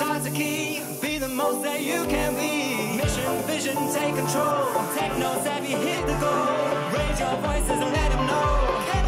heart's a key. Be the most that you can be. Mission, vision, take control. Techno savvy, hit the goal. Raise your voices and let them know.